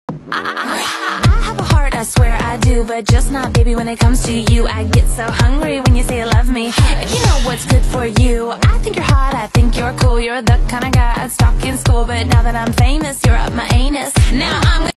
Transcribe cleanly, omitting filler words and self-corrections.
I have a heart, I swear I do, but just not, baby, when it comes to you. I get so hungry when you say you love me, and you know what's good for you. I think you're hot, I think you're cool. You're the kind of guy I'd stalk in school, but now that I'm famous, you're up my anus. Now I'm